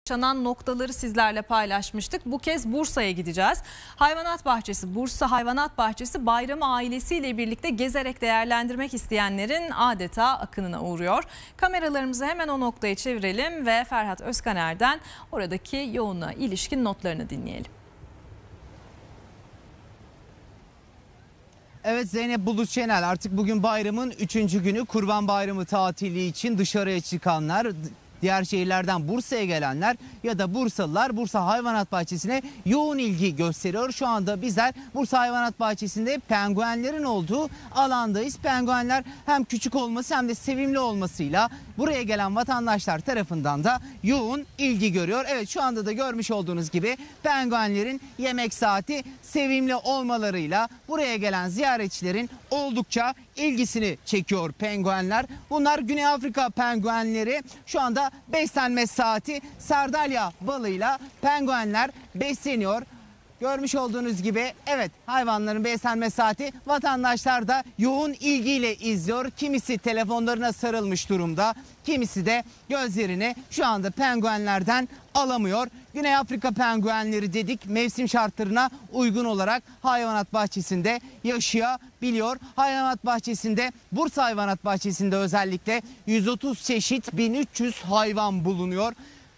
yaşanan noktaları sizlerle paylaşmıştık. Bu kez Bursa'ya gideceğiz. Hayvanat Bahçesi, Bursa Hayvanat Bahçesi bayramı ailesiyle birlikte gezerek değerlendirmek isteyenlerin adeta akınına uğruyor. Kameralarımızı hemen o noktaya çevirelim ve Ferhat Özkaner'den oradaki yoğunluğa ilişkin notlarını dinleyelim. Evet Zeynep Bulut Şenel, artık bugün bayramın 3. günü, Kurban Bayramı tatili için dışarıya çıkanlar, diğer şehirlerden Bursa'ya gelenler ya da Bursalılar Bursa Hayvanat Bahçesi'ne yoğun ilgi gösteriyor. Şu anda bizler Bursa Hayvanat Bahçesi'nde penguenlerin olduğu alandayız. Penguenler hem küçük olması hem de sevimli olmasıyla buraya gelen vatandaşlar tarafından da yoğun ilgi görüyor. Evet, şu anda da görmüş olduğunuz gibi penguenlerin yemek saati sevimli olmalarıyla buraya gelen ziyaretçilerin oldukça ilgisini çekiyor penguenler. Bunlar Güney Afrika penguenleri. Şu anda beslenme saati, sardalya balıyla penguenler besleniyor. Görmüş olduğunuz gibi evet, hayvanların beslenme saati, vatandaşlar da yoğun ilgiyle izliyor. Kimisi telefonlarına sarılmış durumda, kimisi de gözlerini şu anda penguenlerden alamıyor. Güney Afrika penguenleri dedik, mevsim şartlarına uygun olarak hayvanat bahçesinde yaşayabiliyor. Hayvanat bahçesinde, Bursa Hayvanat Bahçesi'nde özellikle 130 çeşit 1300 hayvan bulunuyor.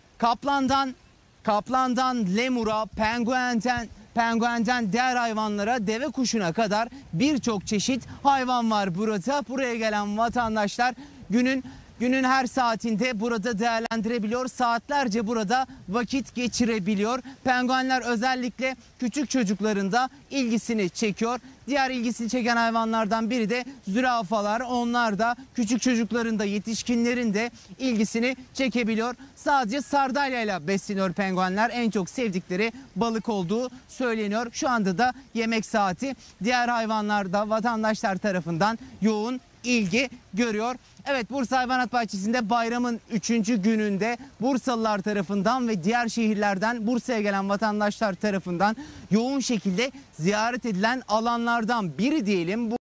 Kaplandan lemura, penguenden diğer hayvanlara, deve kuşuna kadar birçok çeşit hayvan var burada. Buraya gelen vatandaşlar günün her saatinde burada değerlendirebiliyor. Saatlerce burada vakit geçirebiliyor. Penguenler özellikle küçük çocukların da ilgisini çekiyor. Diğer ilgisini çeken hayvanlardan biri de zürafalar. Onlar da küçük çocukların da yetişkinlerin de ilgisini çekebiliyor. Sadece sardalyayla besleniyor penguenler. En çok sevdikleri balık olduğu söyleniyor. Şu anda da yemek saati, diğer hayvanlar da vatandaşlar tarafından yoğun ilgi görüyor. Evet, Bursa Hayvanat Bahçesi'nde bayramın 3. gününde Bursalılar tarafından ve diğer şehirlerden Bursa'ya gelen vatandaşlar tarafından yoğun şekilde ziyaret edilen alanlardan biri diyelim.